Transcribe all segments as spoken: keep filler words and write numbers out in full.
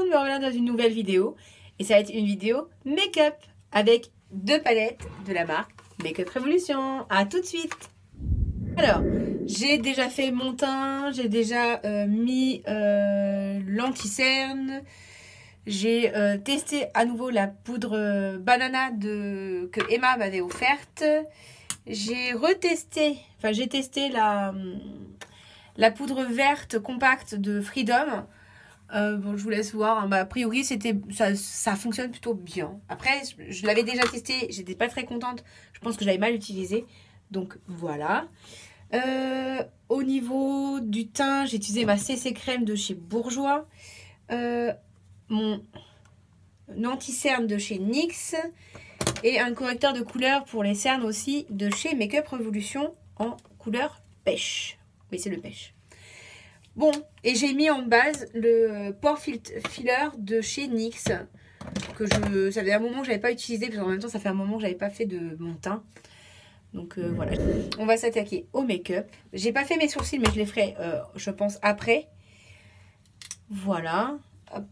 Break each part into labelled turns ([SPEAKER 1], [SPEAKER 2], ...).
[SPEAKER 1] monde, me revoilà dans une nouvelle vidéo. Et ça va être une vidéo make-up avec deux palettes de la marque Make-up Revolution. A tout de suite. Alors, j'ai déjà fait mon teint, j'ai déjà euh, mis euh, l'anti-cerne. J'ai euh, testé à nouveau la poudre euh, banana de, que Emma m'avait offerte. J'ai retesté, enfin j'ai testé la, la poudre verte compacte de Freedom. Euh, bon, je vous laisse voir. Hein. Bah, a priori, c'était ça, ça fonctionne plutôt bien. Après, je, je l'avais déjà testé. J'étais pas très contente. Je pense que je l'avais mal utilisé. Donc, voilà. Euh, au niveau du teint, j'ai utilisé ma C C crème de chez Bourjois. Euh, mon anti-cerne de chez N Y X. Et un correcteur de couleur pour les cernes aussi de chez Make-up Revolution en couleur pêche. Oui, c'est le pêche. Bon, et j'ai mis en base le pore filler de chez N Y X. Que je, ça fait un moment que je n'avais pas utilisé, parce qu'en même temps, ça fait un moment que je n'avais pas fait de mon teint. Donc euh, voilà, on va s'attaquer au make-up. J'ai pas fait mes sourcils, mais je les ferai, euh, je pense, après. Voilà. Hop.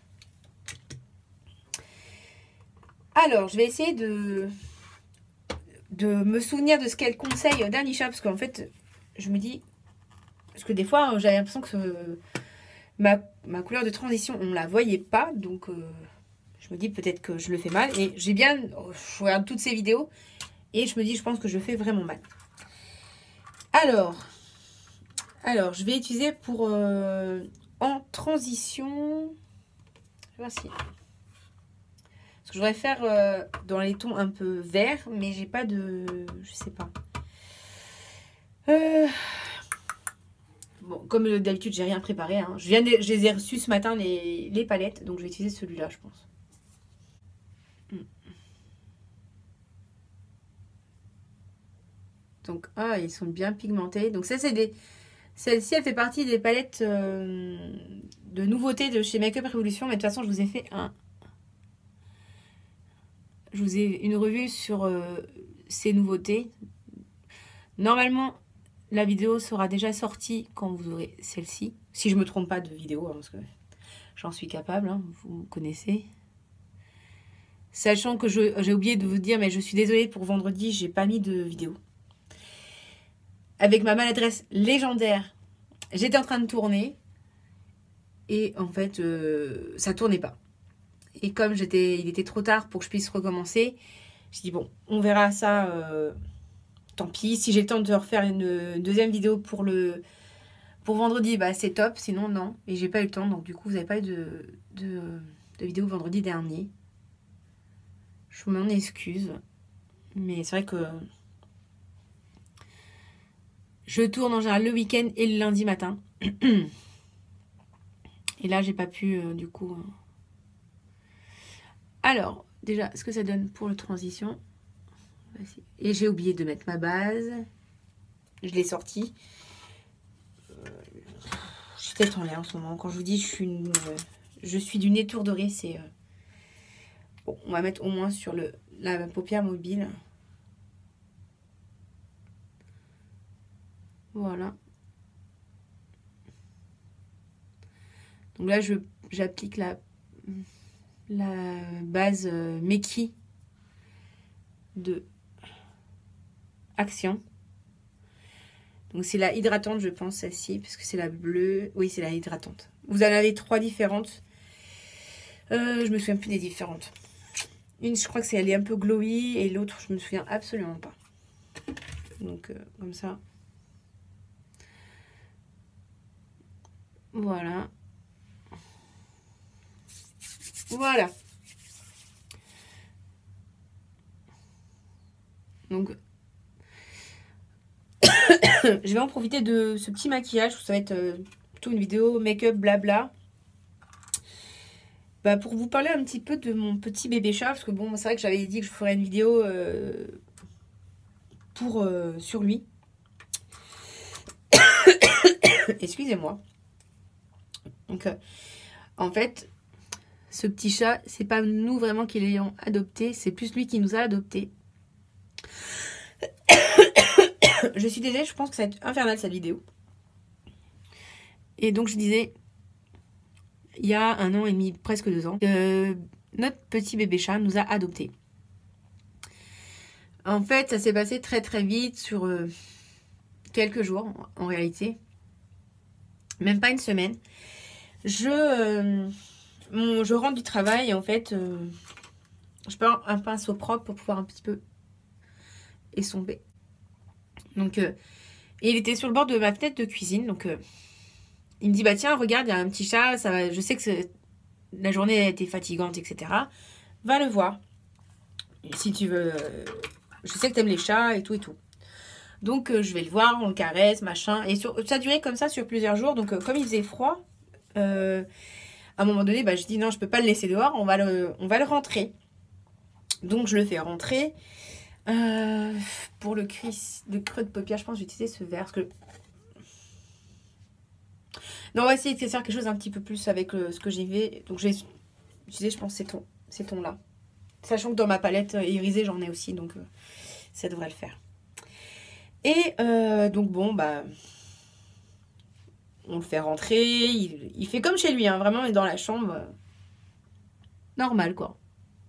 [SPEAKER 1] Alors, je vais essayer de, de me souvenir de ce qu'elle conseille d'Anisha, parce qu'en fait, je me dis... Parce que des fois, j'avais l'impression que ma, ma couleur de transition, on ne la voyait pas. Donc, euh, je me dis peut-être que je le fais mal. Et j'ai bien... Je regarde toutes ces vidéos et je me dis, je pense que je fais vraiment mal. Alors, alors je vais utiliser pour... Euh, en transition... Je vais voir si... Parce que je voudrais faire euh, dans les tons un peu verts, mais j'ai pas de... Je sais pas. Euh... Bon, comme d'habitude, j'ai rien préparé. Hein. Je, viens de, je les ai reçus ce matin, les, les palettes. Donc, je vais utiliser celui-là, je pense. Donc, ah, ils sont bien pigmentés. Donc, ça, c'est des... Celle-ci, elle fait partie des palettes euh, de nouveautés de chez Make-up Revolution. Mais de toute façon, je vous ai fait un... Je vous ai une revue sur euh, ces nouveautés. Normalement... La vidéo sera déjà sortie quand vous aurez celle-ci. Si je ne me trompe pas de vidéo, hein, parce que j'en suis capable, hein, vous connaissez. Sachant que j'ai oublié de vous dire, mais je suis désolée pour vendredi, j'ai pas mis de vidéo. Avec ma maladresse légendaire, j'étais en train de tourner. Et en fait, euh, ça tournait pas. Et comme j'étais, il était trop tard pour que je puisse recommencer, j'ai dit bon, on verra ça... Euh, tant pis, si j'ai le temps de refaire une deuxième vidéo pour le pour vendredi, bah c'est top, sinon non. Et j'ai pas eu le temps, donc du coup vous n'avez pas eu de, de, de vidéo vendredi dernier. Je m'en excuse. Mais c'est vrai que je tourne en général le week-end et le lundi matin. Et là j'ai pas pu euh, du coup. Euh... Alors, déjà, ce que ça donne pour le transition. Et j'ai oublié de mettre ma base. Je l'ai sortie. Euh, je suis tête en l'air en ce moment. Quand je vous dis je suis une, euh, je suis d'une étourderie, c'est... Euh... Bon, on va mettre au moins sur le la paupière mobile. Voilà. Donc là, je j'applique la, la base euh, Meki de Action. Donc c'est la hydratante, je pense, celle-ci, parce que c'est la bleue. Oui, c'est la hydratante. Vous en avez trois différentes. Euh, je me souviens plus des différentes. Une, je crois que c'est elle est un peu glowy, et l'autre, je me souviens absolument pas. Donc, euh, comme ça. Voilà. Voilà. Donc, je vais en profiter de ce petit maquillage. Ça va être euh, plutôt une vidéo make-up blabla. Bah, pour vous parler un petit peu de mon petit bébé chat. Parce que bon, c'est vrai que j'avais dit que je ferais une vidéo euh, pour euh, sur lui. Excusez-moi. Donc, euh, en fait, ce petit chat, c'est pas nous vraiment qui l'ayons adopté. C'est plus lui qui nous a adopté. Je suis désolée, je pense que ça va être infernal cette vidéo. Et donc je disais, il y a un an et demi, presque deux ans, euh, notre petit bébé chat nous a adoptés. En fait, ça s'est passé très très vite sur euh, quelques jours en réalité. Même pas une semaine. Je, euh, mon, je rentre du travail et en fait, euh, je prends un pinceau propre pour pouvoir un petit peu estomper. Donc, euh, et il était sur le bord de ma fenêtre de cuisine. Donc, euh, il me dit, bah tiens, regarde, il y a un petit chat. Ça va, je sais que la journée a été fatigante, et cetera. Va le voir. Si tu veux... Euh, je sais que t'aimes les chats et tout et tout. Donc, euh, je vais le voir, on le caresse, machin. Et sur, ça a duré comme ça sur plusieurs jours. Donc, euh, comme il faisait froid, euh, à un moment donné, bah, je dis non, je peux pas le laisser dehors. On va le, on va le rentrer. Donc, je le fais rentrer. Euh, pour le, cris, le creux de paupière, je pense que je vais utiliser ce verre. Parce que... Non, on va essayer de faire quelque chose un petit peu plus avec le, ce que j'ai fait. Donc, j'ai utilisé, je pense, ces tons, ces tons-là. Sachant que dans ma palette irisée, j'en ai aussi. Donc, euh, ça devrait le faire. Et euh, donc bon, bah, on le fait rentrer, il, il fait comme chez lui, hein, vraiment, il est dans la chambre, euh, normal quoi.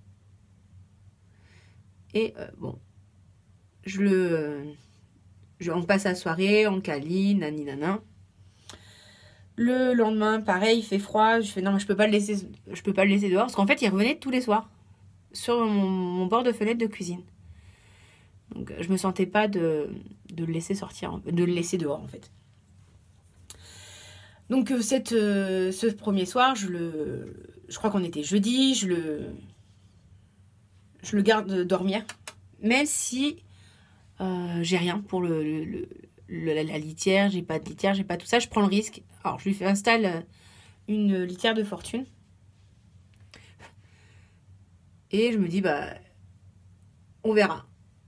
[SPEAKER 1] Et euh, bon, je le, je, on passe la soirée, on câline, nani nana. Le lendemain, pareil, il fait froid, je fais non, mais je peux pas le laisser, je peux pas le laisser dehors, parce qu'en fait, il revenait tous les soirs sur mon, mon bord de fenêtre de cuisine. Donc, je me sentais pas de, de le laisser sortir, de le laisser dehors, en fait. Donc, cette, euh, ce premier soir, je le... Je crois qu'on était jeudi, je le... Je le garde dormir. Même si euh, j'ai rien pour le, le, le, le la, la litière, j'ai pas de litière, j'ai pas tout ça, je prends le risque. Alors, je lui fais installe une litière de fortune. Et je me dis, bah, on verra.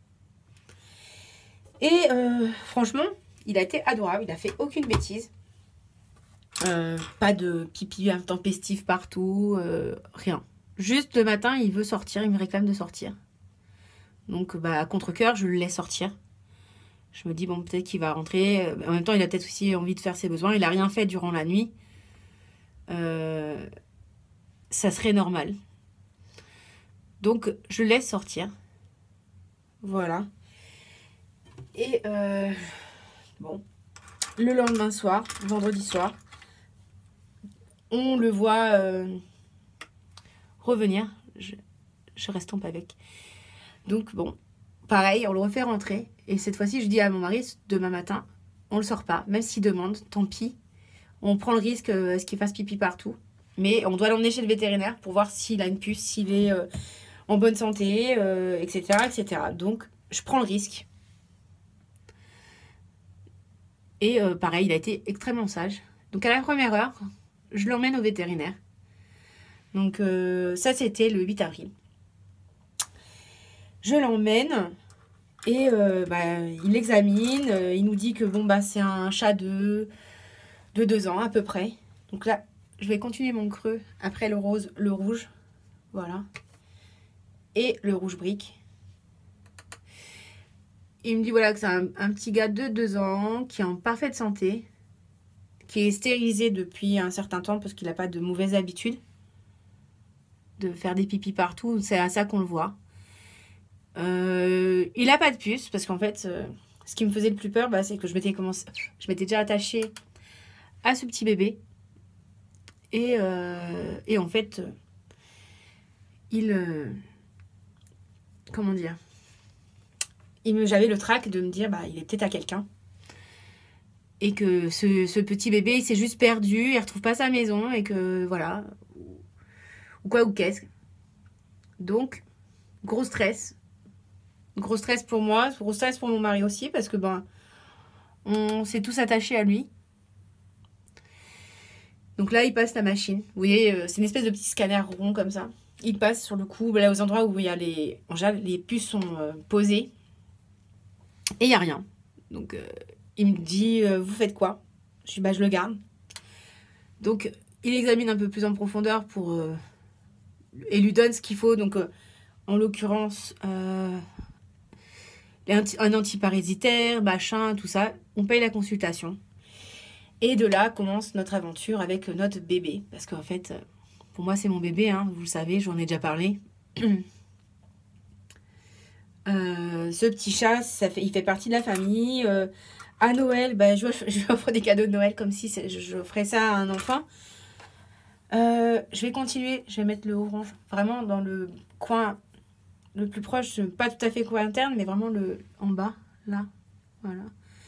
[SPEAKER 1] Et euh, franchement, il a été adorable, il a fait aucune bêtise. Euh, pas de pipi intempestif partout, euh, rien. Juste le matin, il veut sortir, il me réclame de sortir. Donc, bah, à contre-cœur, je le laisse sortir. Je me dis, bon, peut-être qu'il va rentrer. En même temps, il a peut-être aussi envie de faire ses besoins. Il n'a rien fait durant la nuit. Euh, ça serait normal. Donc, je le laisse sortir. Voilà. Et, euh, bon, le lendemain soir, vendredi soir, on le voit euh, revenir. Je, je reste avec. Donc, bon, pareil, on le refait rentrer. Et cette fois-ci, je dis à mon mari, demain matin, on le sort pas. Même s'il demande, tant pis. On prend le risque euh, qu'il fasse pipi partout. Mais on doit l'emmener chez le vétérinaire pour voir s'il a une puce, s'il est euh, en bonne santé, euh, et cetera, et cetera. Donc, je prends le risque. Et euh, pareil, il a été extrêmement sage. Donc, à la première heure, je l'emmène au vétérinaire. Donc, euh, ça, c'était le huit avril. Je l'emmène et euh, bah, il l'examine. Euh, il nous dit que bon, bah, c'est un chat de, de deux ans à peu près. Donc là, je vais continuer mon creux. Après le rose, le rouge. Voilà. Et le rouge brique. Il me dit voilà que c'est un, un petit gars de deux ans qui est en parfaite santé. Qui est stérilisé depuis un certain temps parce qu'il n'a pas de mauvaise habitude de faire des pipis partout. C'est à ça qu'on le voit. Euh, il n'a pas de puce parce qu'en fait, euh, ce qui me faisait le plus peur, bah, c'est que je m'étais commencé, je m'étais déjà attachée à ce petit bébé. Et, euh, et en fait, euh, il... Euh, comment dire il me, J'avais le trac de me dire, bah, il est peut-être à quelqu'un. Et que ce, ce petit bébé, il s'est juste perdu, il retrouve pas sa maison, et que voilà. Ou quoi, ou qu'est-ce. Donc, gros stress. Gros stress pour moi, gros stress pour mon mari aussi, parce que ben, on s'est tous attachés à lui. Donc là, il passe la machine. Vous voyez, c'est une espèce de petit scanner rond comme ça. Il passe sur le coup, là, aux endroits où il y a les, en général, les puces sont euh, posées. Et il n'y a rien. Donc, euh, il me dit, euh, vous faites quoi? Je dis, bah, je le garde. Donc, il examine un peu plus en profondeur pour euh, et lui donne ce qu'il faut. Donc, euh, en l'occurrence, euh, un antiparasitaire, machin, tout ça. On paye la consultation. Et de là commence notre aventure avec notre bébé. Parce qu'en fait, pour moi, c'est mon bébé, hein, vous le savez, j'en ai déjà parlé. Euh, ce petit chat, ça fait, il fait partie de la famille. Euh, à Noël, bah, je, je lui offre des cadeaux de Noël comme si je, je ferais ça à un enfant. Euh, je vais continuer, je vais mettre le orange vraiment dans le coin le plus proche, pas tout à fait coin interne, mais vraiment le en bas, là, voilà.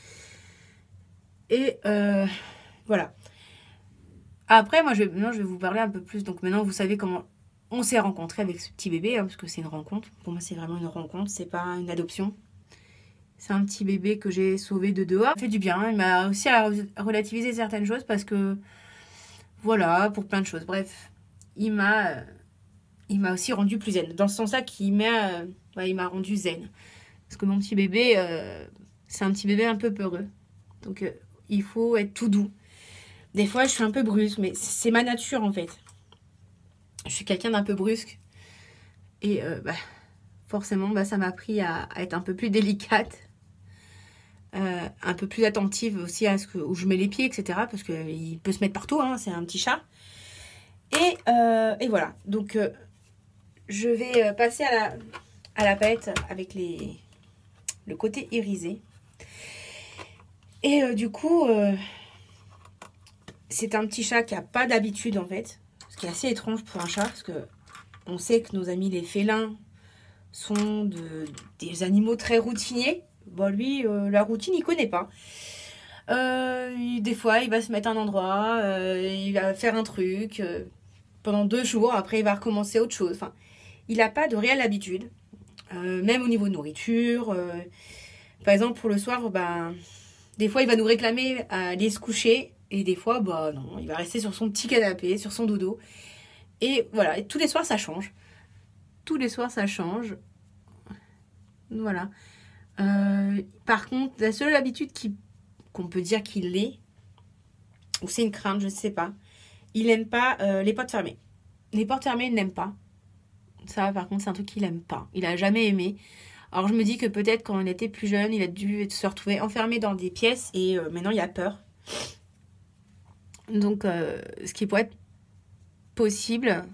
[SPEAKER 1] Et euh, voilà. Après, moi, je vais, maintenant, je vais vous parler un peu plus. Donc maintenant, vous savez comment on s'est rencontrés avec ce petit bébé, hein, parce que c'est une rencontre. Pour moi, c'est vraiment une rencontre, c'est pas une adoption. C'est un petit bébé que j'ai sauvé de dehors. Ça fait du bien, il m'a aussi relativisé certaines choses parce que, voilà, pour plein de choses. Bref, il m'a il m'a aussi rendu plus zen. Dans ce sens-là, qu'il m'a euh, ouais, il m'a rendu zen. Parce que mon petit bébé, euh, c'est un petit bébé un peu peureux. Donc, euh, il faut être tout doux. Des fois, je suis un peu brusque, mais c'est ma nature, en fait. Je suis quelqu'un d'un peu brusque. Et euh, bah, forcément, bah, ça m'a appris à, à être un peu plus délicate. Euh, un peu plus attentive aussi à ce que, où je mets les pieds, et cetera. Parce qu'il peut se mettre partout, hein, c'est un petit chat. Et, euh, et voilà. Donc, euh, je vais passer à la, à la palette avec les, le côté irisé. Et euh, du coup, euh, c'est un petit chat qui n'a pas d'habitude, en fait. Ce qui est assez étrange pour un chat, parce que on sait que nos amis les félins sont de, des animaux très routiniers. Bon, lui, euh, la routine, il connaît pas. Euh, il, des fois, il va se mettre à un endroit, euh, il va faire un truc euh, pendant deux jours. Après, il va recommencer autre chose. Enfin, il n'a pas de réelle habitude, euh, même au niveau de nourriture. Euh, par exemple, pour le soir, ben, des fois, il va nous réclamer à aller se coucher. Et des fois, bah non, il va rester sur son petit canapé, sur son dodo. Et voilà, et tous les soirs, ça change. Tous les soirs, ça change. Voilà. Euh, par contre, la seule habitude qui, qu'on peut dire qu'il est, ou c'est une crainte, je ne sais pas, il n'aime pas euh, les portes fermées. Les portes fermées, il n'aime pas. Ça, par contre, c'est un truc qu'il n'aime pas. Il n'a jamais aimé. Alors, je me dis que peut-être quand il était plus jeune, il a dû se retrouver enfermé dans des pièces et euh, maintenant, il a peur. Donc, euh, ce qui pourrait être possible.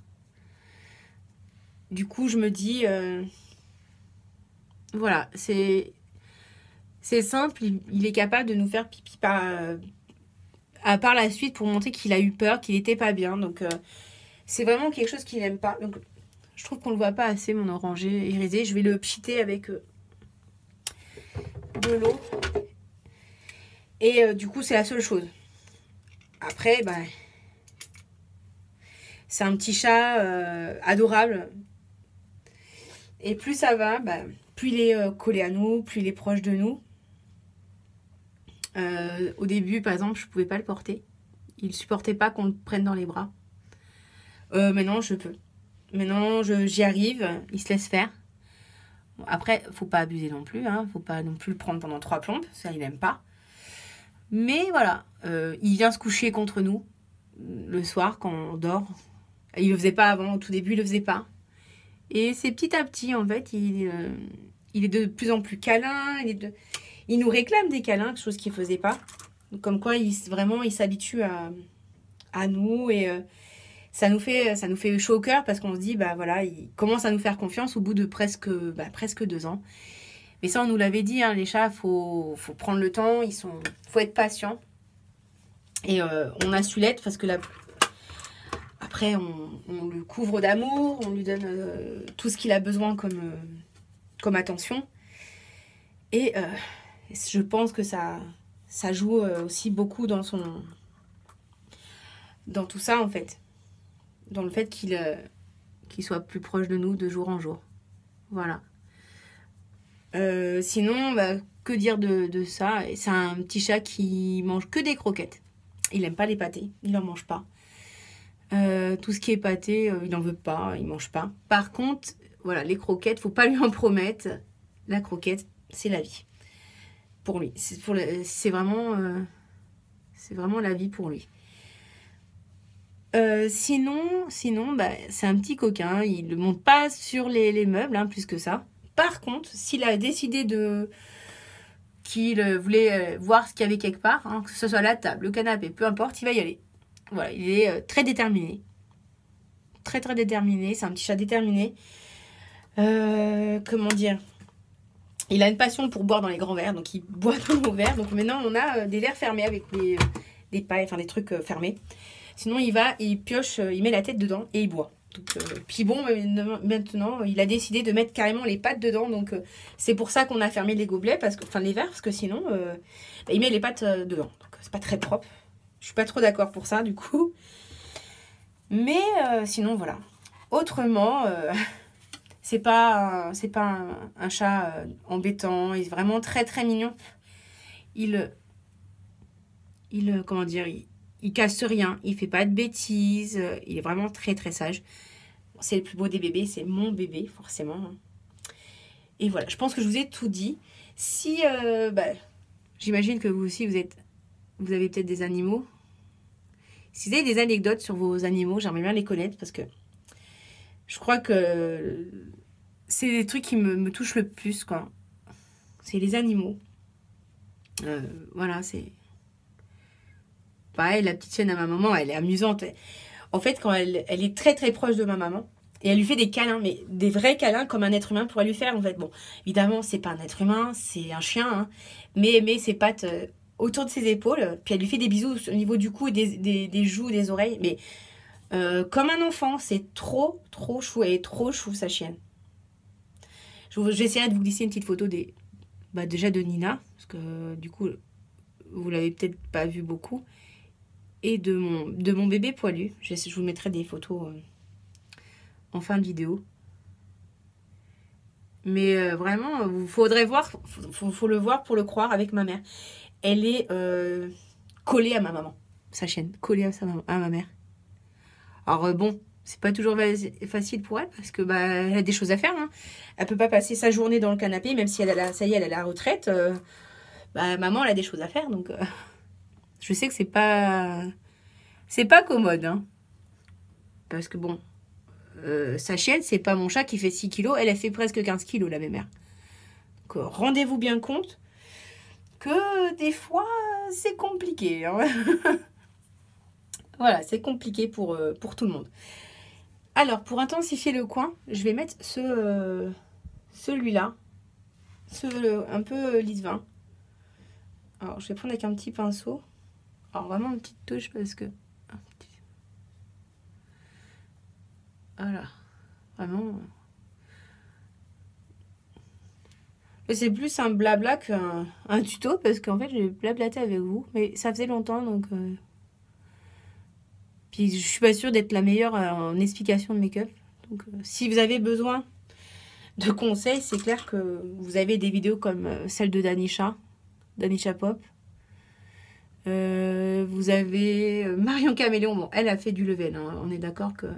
[SPEAKER 1] Du coup, je me dis... Euh, voilà, c'est... C'est simple, il, il est capable de nous faire pipi par, euh, à part la suite pour montrer qu'il a eu peur, qu'il n'était pas bien. Donc, euh, c'est vraiment quelque chose qu'il n'aime pas. Donc, je trouve qu'on ne le voit pas assez, mon orangé irisé. Je vais le pchiter avec euh, de l'eau. Et euh, du coup, c'est la seule chose. Après, bah, c'est un petit chat euh, adorable. Et plus ça va, bah, plus il est euh, collé à nous, plus il est proche de nous. Euh, au début, par exemple, je ne pouvais pas le porter. Il ne supportait pas qu'on le prenne dans les bras. Euh, maintenant, je peux. Maintenant, j'y arrive. Il se laisse faire. Bon, après, il ne faut pas abuser non plus. Il hein. ne faut pas non plus le prendre pendant trois plombes. Ça, il n'aime pas. Mais voilà, euh, il vient se coucher contre nous le soir quand on dort. Il ne le faisait pas avant. Au tout début, il ne le faisait pas. Et c'est petit à petit, en fait, il, euh, il est de plus en plus câlin. Il est de... Il nous réclame des câlins, quelque chose qu'il ne faisait pas. Comme quoi, il, vraiment, il s'habitue à, à nous. Et euh, ça, nous fait, ça nous fait chaud au cœur parce qu'on se dit, bah voilà, il commence à nous faire confiance au bout de presque, bah, presque deux ans. Mais ça, on nous l'avait dit, hein, les chats, il faut, faut prendre le temps, il faut être patient. Et euh, on a su l'être parce que là, après, on, on le couvre d'amour, on lui donne euh, tout ce qu'il a besoin comme, euh, comme attention. Et... Euh, je pense que ça, ça joue aussi beaucoup dans son, dans tout ça en fait, dans le fait qu'il euh, qu'il soit plus proche de nous de jour en jour. Voilà. Euh, sinon, bah, que dire de, de ça? C'est un petit chat qui mange que des croquettes. Il n'aime pas les pâtés, il n'en mange pas. Euh, tout ce qui est pâté, euh, il n'en veut pas, il mange pas. Par contre, voilà, les croquettes, faut pas lui en promettre. La croquette, c'est la vie. Pour lui, c'est pour le, c'est vraiment euh, c'est vraiment la vie pour lui. Euh, sinon, sinon bah, c'est un petit coquin, il ne monte pas sur les, les meubles, hein, plus que ça. Par contre, s'il a décidé de qu'il euh, voulait euh, voir ce qu'il y avait quelque part, hein, que ce soit la table, le canapé, peu importe, il va y aller. Voilà, il est euh, très déterminé. Très très déterminé, c'est un petit chat déterminé. Euh, comment dire? Il a une passion pour boire dans les grands verres, donc il boit dans nos verres. Donc maintenant on a euh, des verres fermés avec des, des pailles, enfin des trucs euh, fermés. Sinon il va, il pioche, euh, il met la tête dedans et il boit. Donc, euh, puis bon, maintenant il a décidé de mettre carrément les pattes dedans. Donc euh, c'est pour ça qu'on a fermé les gobelets, parce que, enfin les verres, parce que sinon euh, bah, il met les pattes euh, dedans. Donc c'est pas très propre. Je suis pas trop d'accord pour ça du coup. Mais euh, sinon voilà. Autrement... Euh, C'est pas, c'est pas un, un chat euh, embêtant, il est vraiment très très mignon. Il, il comment dire, il, il casse rien, il fait pas de bêtises, euh, il est vraiment très très sage. C'est le plus beau des bébés, c'est mon bébé forcément. Et voilà, je pense que je vous ai tout dit. Si, euh, bah, j'imagine que vous aussi vous êtes, vous avez peut-être des animaux. Si vous avez des anecdotes sur vos animaux, j'aimerais bien les connaître parce que je crois que c'est les trucs qui me, me touchent le plus, quoi. C'est les animaux. Euh, voilà, c'est... Pareil, la petite chienne à ma maman, elle est amusante. En fait, quand elle, elle est très très proche de ma maman, et elle lui fait des câlins, mais des vrais câlins comme un être humain pourrait lui faire, en fait. Bon, évidemment, c'est pas un être humain, c'est un chien, hein, mais elle met ses pattes euh, autour de ses épaules, puis elle lui fait des bisous au niveau du cou, des, des, des joues, des oreilles, mais euh, comme un enfant, c'est trop, trop chou, elle est trop chou, sa chienne. J'essaierai de vous glisser une petite photo des, bah déjà de Nina, parce que du coup, vous l'avez peut-être pas vu beaucoup, et de mon, de mon bébé poilu. Je, je vous mettrai des photos euh, en fin de vidéo. Mais euh, vraiment, il faudrait voir, faut, faut, faut le voir pour le croire avec ma mère. Elle est euh, collée à ma maman, sa chienne, collée à, sa maman, à ma mère. Alors euh, bon... C'est pas toujours facile pour elle parce que bah elle a des choses à faire. Hein. Elle peut pas passer sa journée dans le canapé, même si elle a la, ça y est, elle a la retraite. Euh, bah maman, elle a des choses à faire, donc euh, je sais que c'est pas c'est pas commode. Hein. Parce que bon, euh, sa chienne, c'est pas mon chat qui fait six kilos, elle a fait presque quinze kilos, la mémère. Donc euh, rendez-vous bien compte que des fois c'est compliqué. Hein. Voilà, c'est compliqué pour, euh, pour tout le monde. Alors, pour intensifier le coin, je vais mettre ce, euh, celui-là, ce, le, un peu lisse-vin. Alors, je vais prendre avec un petit pinceau. Alors, vraiment une petite touche parce que... Voilà, vraiment... C'est plus un blabla qu'un un tuto parce qu'en fait, j'ai blablaté avec vous. Mais ça faisait longtemps, donc... Euh... Puis, je suis pas sûre d'être la meilleure en explication de make-up. Donc, euh, si vous avez besoin de conseils, c'est clair que vous avez des vidéos comme celle de Danisha, Danisha Pop. Euh, vous avez Marion Caméléon. Bon, elle a fait du level. Hein, on est d'accord que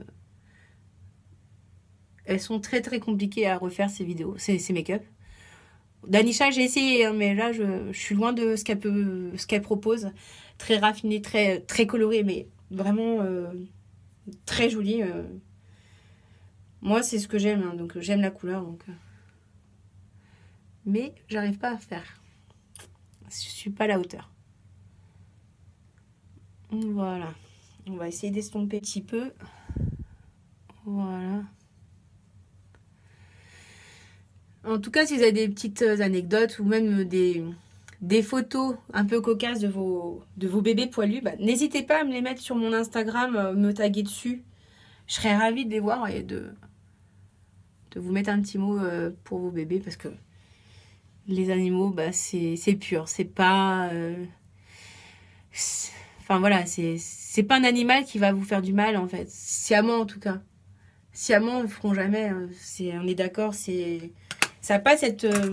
[SPEAKER 1] elles sont très très compliquées à refaire ces vidéos, ces, ces make-up. Danisha, j'ai essayé, hein, mais là, je, je suis loin de ce qu'elle peut, ce qu'elle propose. Très raffiné, très très coloré, mais vraiment euh, très joli. Euh. Moi, c'est ce que j'aime, hein, donc j'aime la couleur. Donc, euh. Mais j'arrive pas à faire. Je suis pas à la hauteur. Voilà. On va essayer d'estomper un petit peu. Voilà. En tout cas, si vous avez des petites anecdotes ou même des, des photos un peu cocasses de vos, de vos bébés poilus, bah, n'hésitez pas à me les mettre sur mon Instagram, me taguer dessus. Je serais ravie de les voir et de, de vous mettre un petit mot pour vos bébés parce que les animaux, bah, c'est pur. C'est pas... Euh, enfin voilà, c'est pas un animal qui va vous faire du mal en fait. Sciemment en tout cas. Sciemment, ils ne le feront jamais. Hein. On est d'accord, c'est... Ça n'a pas cette, euh,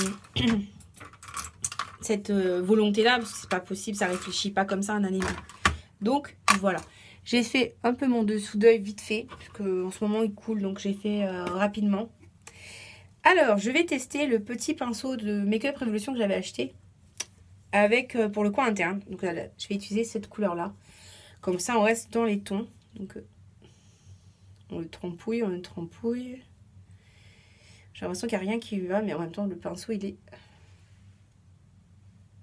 [SPEAKER 1] cette euh, volonté-là, parce que c'est pas possible, ça réfléchit pas comme ça un animal. Donc, voilà. J'ai fait un peu mon dessous d'œil vite fait, parce qu'en ce moment, il coule, donc j'ai fait euh, rapidement. Alors, je vais tester le petit pinceau de Make-up Révolution que j'avais acheté, avec euh, pour le coin interne. Donc, là, je vais utiliser cette couleur-là. Comme ça, on reste dans les tons. Donc, euh, on le trempouille, on le trempouille. J'ai l'impression qu'il n'y a rien qui va, mais en même temps, le pinceau, il est...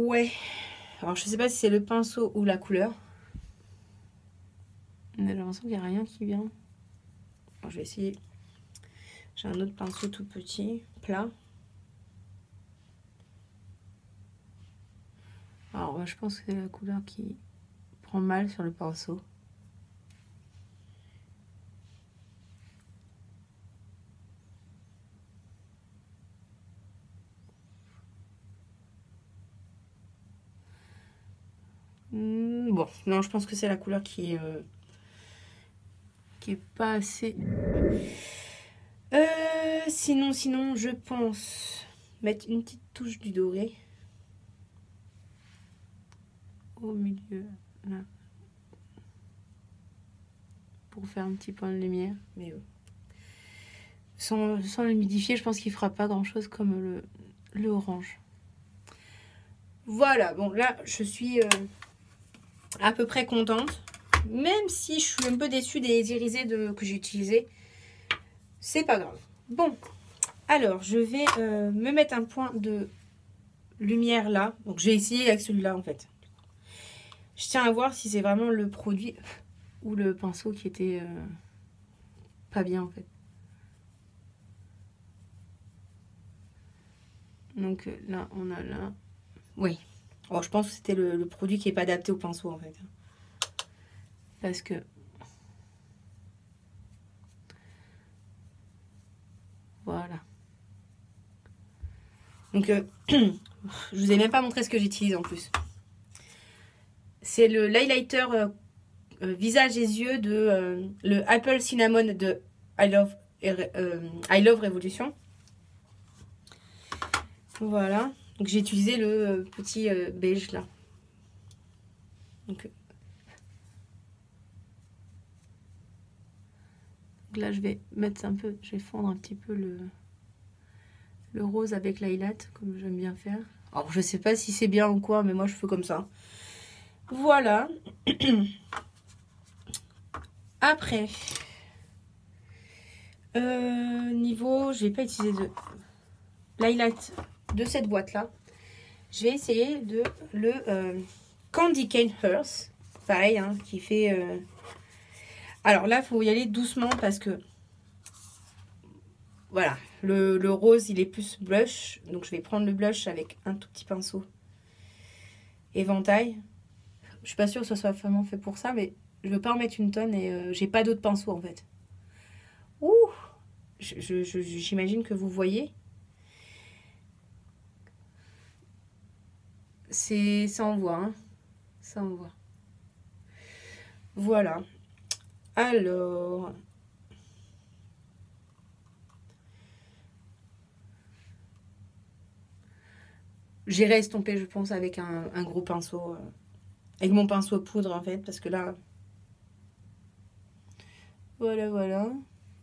[SPEAKER 1] Ouais. Alors, je sais pas si c'est le pinceau ou la couleur. J'ai l'impression qu'il n'y a rien qui vient. Alors, je vais essayer. J'ai un autre pinceau tout petit, plat. Alors, moi, je pense que c'est la couleur qui prend mal sur le pinceau. Mmh, bon, non, je pense que c'est la couleur qui est, euh, qui est pas assez... Euh, sinon, sinon, je pense mettre une petite touche du doré. Au milieu, là. Pour faire un petit point de lumière. Mais euh, sans, sans l'humidifier, je pense qu'il fera pas grand-chose comme le, le orange. Voilà, bon, là, je suis... Euh, à peu près contente, même si je suis un peu déçue des irisés de, que j'ai utilisés. C'est pas grave. Bon, alors je vais euh, me mettre un point de lumière là. Donc je vais essayer avec celui-là en fait. Je tiens à voir si c'est vraiment le produit ou le pinceau qui était euh, pas bien en fait. Donc là on a là. Oui. Alors, je pense que c'était le, le produit qui n'est pas adapté au pinceau en fait. Parce que... Voilà. Donc, euh, je vous ai même pas montré ce que j'utilise en plus. C'est le l'highlighter euh, euh, visage et yeux de euh, le Apple Cinnamon de I Love, euh, I Love Revolution. Voilà. Donc, j'ai utilisé le petit euh, beige là. Donc, là, je vais mettre un peu, je vais fondre un petit peu le, le rose avec l'highlight, comme j'aime bien faire. Alors, je sais pas si c'est bien ou quoi, mais moi, je fais comme ça. Voilà. Après, euh, niveau, je vais pas utiliser de l'highlight de cette boîte-là. Je vais essayer de le euh, Candy Cane Earth. Pareil, hein, qui fait... Euh... Alors là, il faut y aller doucement parce que... Voilà, le, le rose, il est plus blush. Donc, je vais prendre le blush avec un tout petit pinceau. Éventail. Je suis pas sûre que ce soit vraiment fait pour ça, mais je veux pas en mettre une tonne et euh, j'ai pas d'autres pinceaux, en fait. Ouh, je, je, j'imagine que vous voyez. C'est... Ça envoie, hein. Ça envoie. Voilà. Alors... J'irai estomper, je pense, avec un, un gros pinceau. Euh, avec mon pinceau poudre, en fait, parce que là... Voilà, voilà.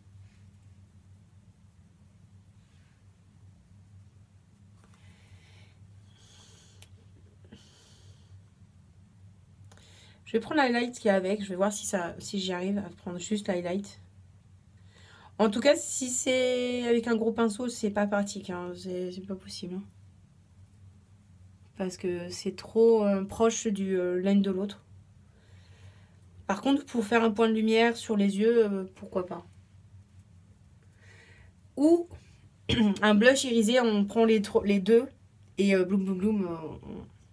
[SPEAKER 1] Je vais prendre l'highlight qu'il y a avec. Je vais voir si, ça, si j'y arrive à prendre juste l'highlight. En tout cas, si c'est avec un gros pinceau, c'est pas pratique. Hein. C'est pas possible. Hein. Parce que c'est trop euh, proche du euh, l'un de l'autre. Par contre, pour faire un point de lumière sur les yeux, euh, pourquoi pas. Ou un blush irisé, on prend les, les deux. Et euh, bloom bloom bloom. Euh,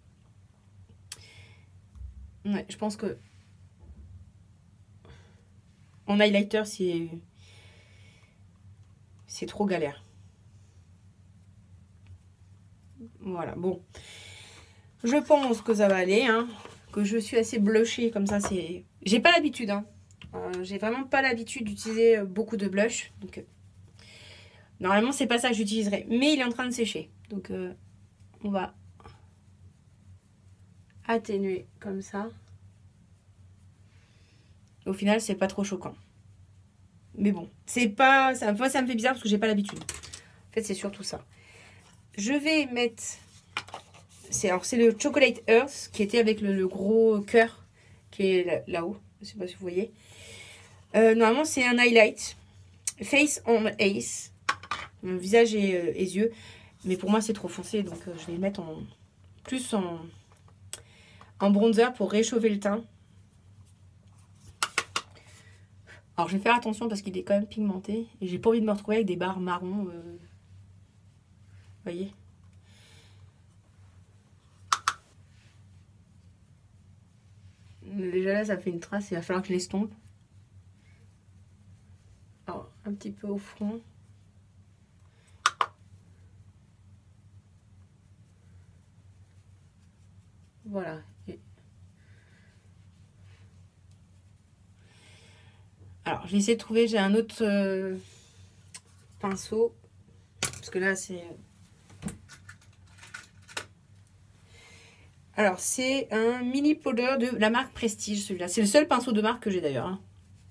[SPEAKER 1] on... Ouais, je pense que en highlighter, c'est c'est trop galère. Voilà, bon. Je pense que ça va aller, hein. Que je suis assez blushée comme ça, c'est... J'ai pas l'habitude, hein. Euh, j'ai vraiment pas l'habitude d'utiliser beaucoup de blush. Donc, euh... normalement, c'est pas ça que j'utiliserai. Mais il est en train de sécher. Donc, euh, on va atténuer comme ça. Au final, c'est pas trop choquant. Mais bon, c'est pas... Ça, moi, ça me fait bizarre parce que j'ai pas l'habitude. En fait, c'est surtout ça. Je vais mettre... C'est alors c'est le Chocolate Earth qui était avec le, le gros cœur qui est là-haut. Je sais pas si vous voyez. Euh, normalement, c'est un highlight. Face on Ace. Mon visage et, euh, et yeux. Mais pour moi, c'est trop foncé. Donc, euh, je vais le mettre en plus en, en bronzer pour réchauffer le teint. Alors je vais faire attention parce qu'il est quand même pigmenté. Et j'ai pas envie de me retrouver avec des barres marron. Euh... Vous voyez? Déjà là ça fait une trace, il va falloir que je l'estompe. Alors un petit peu au front. Voilà. Et... alors je vais essayer de trouver, j'ai un autre euh, pinceau. Parce que là c'est... alors, c'est un mini powder de la marque Prestige, celui-là. C'est le seul pinceau de marque que j'ai d'ailleurs. Hein.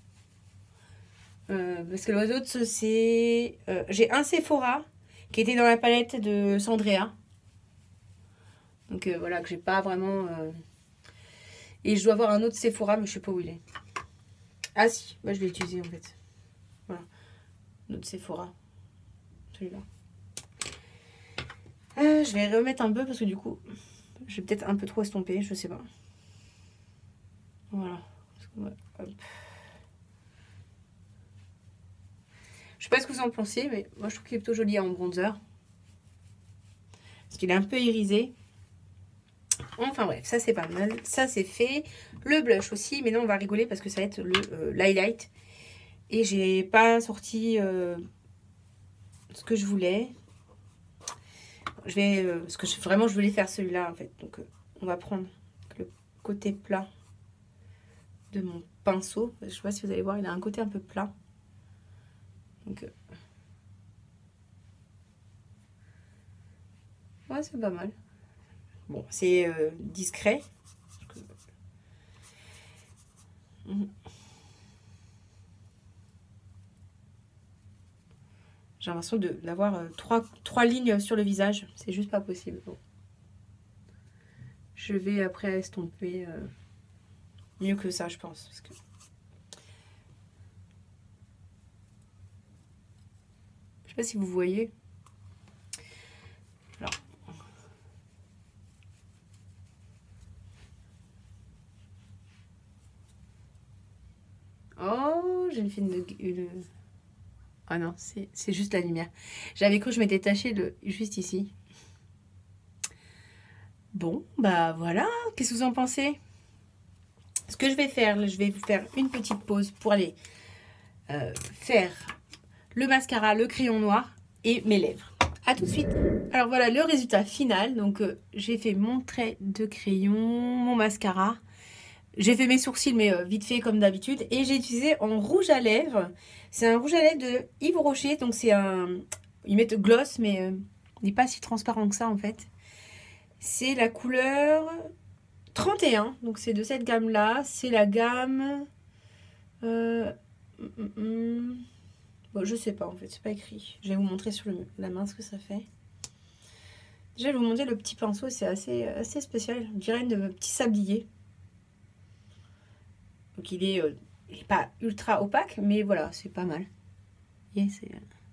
[SPEAKER 1] Euh, parce que les autres, c'est... Euh, j'ai un Sephora qui était dans la palette de Sandrea. Donc euh, voilà, que j'ai pas vraiment... Euh... Et je dois avoir un autre Sephora, mais je sais pas où il est. Ah si, moi je l'ai utilisé en fait. Voilà, notre Sephora. Celui-là. Euh, je vais remettre un peu parce que du coup... je vais peut-être un peu trop estomper, je sais pas. Voilà. Hop. Je sais pas ce que vous en pensez, mais moi je trouve qu'il est plutôt joli en bronzer. Parce qu'il est un peu irisé. Enfin bref, ça c'est pas mal. Ça c'est fait. Le blush aussi, mais non on va rigoler parce que ça va être le euh, l'highlight. Et j'ai pas sorti euh, ce que je voulais. Je vais, euh, parce que je, vraiment je voulais faire celui-là en fait. Donc euh, on va prendre le côté plat de mon pinceau. Je sais pas si vous allez voir, il a un côté un peu plat. Donc euh, ouais, c'est pas mal. Bon, c'est euh, discret. Mmh. J'ai l'impression d'avoir euh, trois, trois lignes sur le visage. C'est juste pas possible. Bon. Je vais après estomper euh, mieux que ça, je pense. Parce que... je sais pas si vous voyez. Alors. Oh, j'ai fait une... une... ah non, c'est juste la lumière. J'avais cru que je m'étais tachée de juste ici. Bon, bah voilà. Qu'est-ce que vous en pensez? Ce que je vais faire, je vais vous faire une petite pause pour aller euh, faire le mascara, le crayon noir et mes lèvres. A tout de suite. Alors voilà le résultat final. Donc euh, j'ai fait mon trait de crayon, mon mascara. J'ai fait mes sourcils, mais euh, vite fait comme d'habitude. Et j'ai utilisé en rouge à lèvres. C'est un rouge à lèvres de Yves Rocher. Donc c'est un... ils mettent gloss, mais euh, il n'est pas si transparent que ça en fait. C'est la couleur trente et un. Donc c'est de cette gamme-là. C'est la gamme... Euh... Mm, mm, bon, je sais pas en fait, c'est pas écrit. Je vais vous montrer sur le, la main ce que ça fait. Déjà, je vais vous montrer le petit pinceau. C'est assez, assez spécial. On dirait un petit sablier. Donc il est, euh, il est pas ultra opaque, mais voilà, c'est pas mal. Yeah, c'est...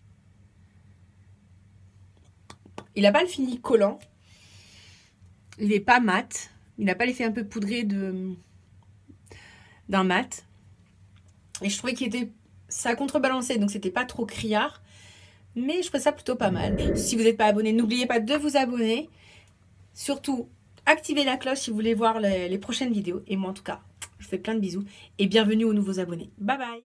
[SPEAKER 1] il n'a pas le fini collant. Il n'est pas mat. Il n'a pas l'effet un peu poudré de d'un mat. Et je trouvais qu'il était... ça contrebalancé, donc c'était pas trop criard. Mais je trouvais ça plutôt pas mal. Si vous n'êtes pas abonné, n'oubliez pas de vous abonner. Surtout, activez la cloche si vous voulez voir les, les prochaines vidéos. Et moi en tout cas, je vous fais plein de bisous et bienvenue aux nouveaux abonnés. Bye bye!